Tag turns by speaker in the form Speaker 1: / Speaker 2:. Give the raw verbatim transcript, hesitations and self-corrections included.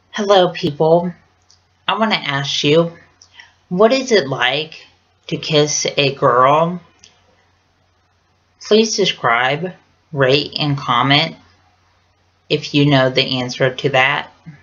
Speaker 1: Hello, people. I want to ask you, what is it like to kiss a girl? Please subscribe, rate, and comment if you know the answer to that.